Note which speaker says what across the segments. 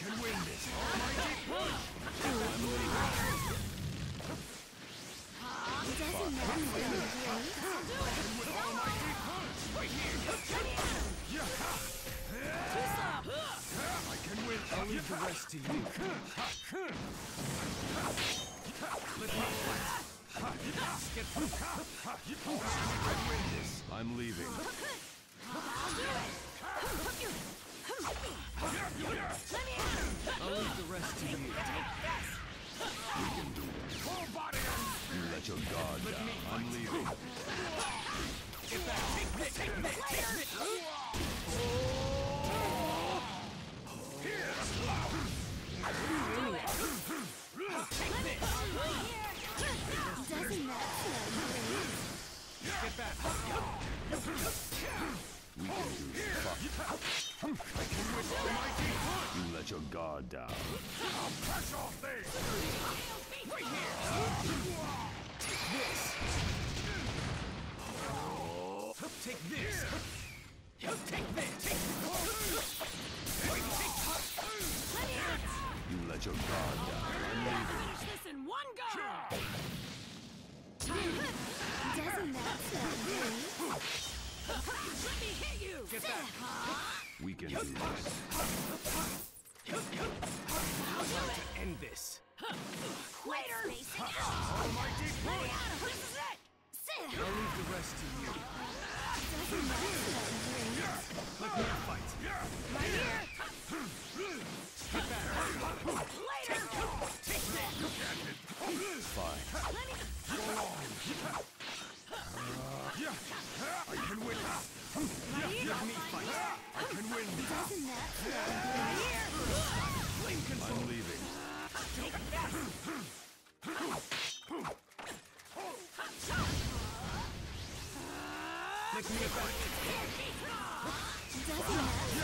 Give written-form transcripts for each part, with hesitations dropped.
Speaker 1: can win this. Almighty push. I'm leaving.
Speaker 2: Doesn't matter.
Speaker 1: With almighty push. Right here. I can win. I'll leave the rest to you. Let me fight. Get through. I can win this. I'm leaving.
Speaker 2: I'll do it.
Speaker 1: I'll leave the rest to you. We can do it. Full body. You let your guard down. I'm leaving. Get back. Take this. Take this. Take this. Here. Take this.
Speaker 2: Doesn't matter.
Speaker 1: Get back. We can do this. I can win almighty push. You let your guard down. I'll crush all things. Right here. Take this. Take this. Take this. You let your guard down. I'm leaving.
Speaker 2: Finish this in one go. Doesn't matter. Let me hit you.
Speaker 1: Get back. We can do this.
Speaker 2: I'll do it.
Speaker 1: End this.
Speaker 2: Later.
Speaker 1: Almighty push.
Speaker 2: This is it.
Speaker 1: I'll leave the rest to you.
Speaker 2: Doesn't matter.
Speaker 1: Let me fight.
Speaker 2: Right here.
Speaker 1: Get back.
Speaker 2: Later.
Speaker 1: Take that. Fine.
Speaker 2: Let me.
Speaker 1: So long. I can win.
Speaker 2: Right here.
Speaker 1: Let me fight. I can win.
Speaker 2: Doesn't matter. Right here.
Speaker 1: Flame control. I'm leaving.
Speaker 2: Take that.
Speaker 1: Let me get back.
Speaker 2: Doesn't matter.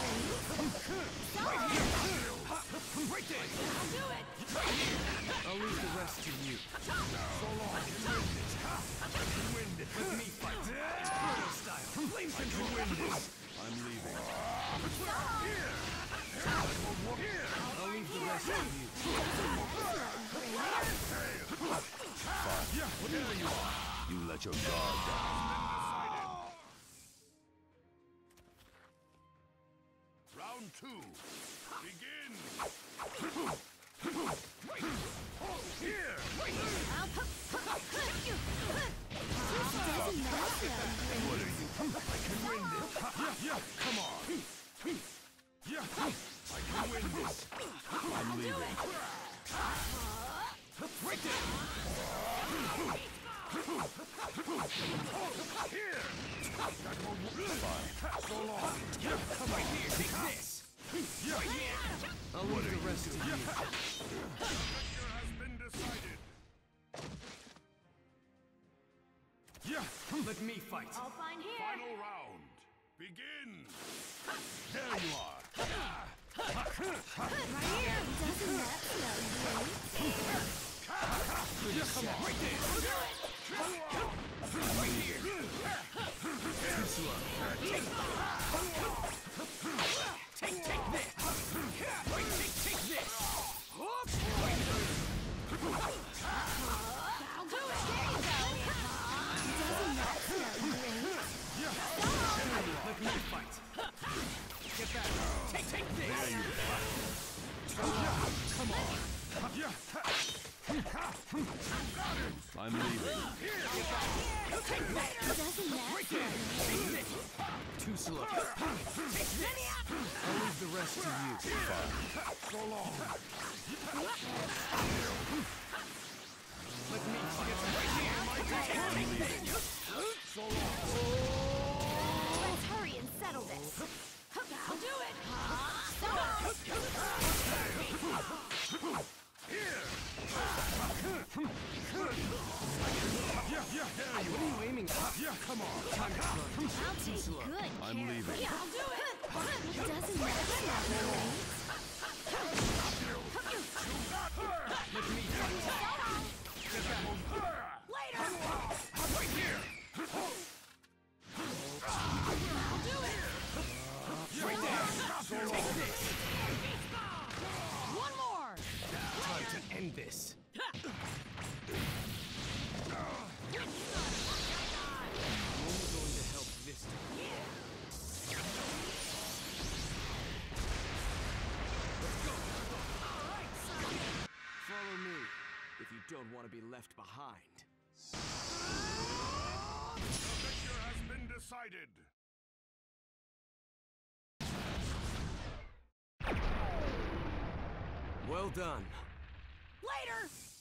Speaker 1: Right there.
Speaker 2: I'll do it.
Speaker 1: I'll leave the rest to you. So long. I can win this. Let me fight. Inferno style. Flame control. Win this. I'm leaving. Here. I'll leave the rest to you. Fine. Whatever you are. You let your guard down.
Speaker 3: Round 2. Begin. Here.
Speaker 2: I'll put you. Doesn't matter.
Speaker 1: What are you? I can win this. Come on. I can win this. I'm leaving. Right there. Here. Fine. So long. Come right here. Take this. Right here. I'll leave the rest to you.
Speaker 3: Victor has been decided.
Speaker 1: Let me fight.
Speaker 2: I'll find here.
Speaker 3: Final round. Begin.
Speaker 1: There you are.
Speaker 2: Right here. Doesn't matter.
Speaker 1: Come on. Right there. Right here. Too slow. Take this. Wait, take this.
Speaker 2: I'll do it. Doesn't matter.
Speaker 1: Let me fight. Get back. Take this. There you go. Come on. I'm leaving.
Speaker 2: Doesn't matter.
Speaker 1: Too slow. I'll leave the rest to you. Fine. So long. Let me fight. I'm leaving. So long.
Speaker 2: Let's hurry and settle this. I'll do it.
Speaker 1: Here. What are you aiming at? Come on. Time to run.
Speaker 2: I'll take good care.
Speaker 1: I'm leaving.
Speaker 2: Yeah, I'll do it. Doesn't matter.
Speaker 1: Let me fight. Get back.
Speaker 2: Later.
Speaker 1: Right here.
Speaker 2: I'll do it.
Speaker 1: Right there. Take this. this. Only going to help this time. Let's go! Alright, son! Follow me, if you don't want to be left behind.
Speaker 3: The victor has been decided.
Speaker 1: Well done.
Speaker 2: Later!